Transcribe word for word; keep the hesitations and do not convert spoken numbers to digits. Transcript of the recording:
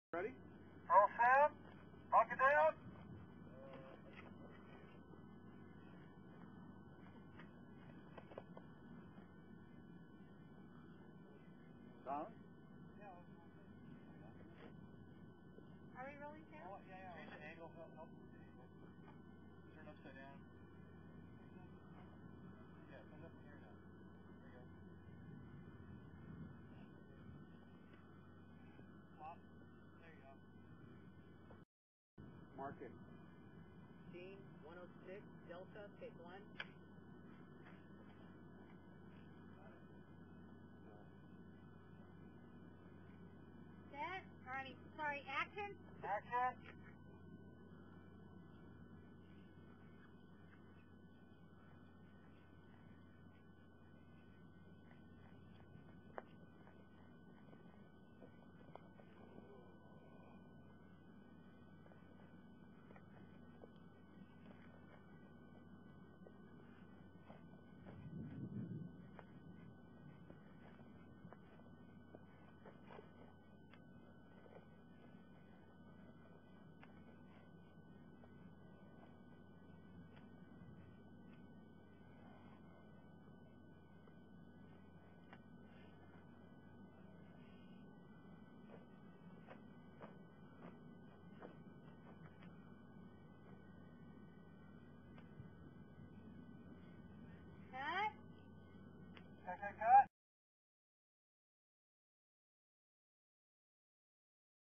Ready? Roll Sam. Lock it down. Down? Yeah. Are we rolling Sam? Oh, yeah, yeah. Change the angle. Help, help. Turn upside down. Yeah, turn up here now. There you go. Flop. There you go. Mark it. Gene, one oh six, Delta, take one. Set. Alrighty. Sorry. Action. Action.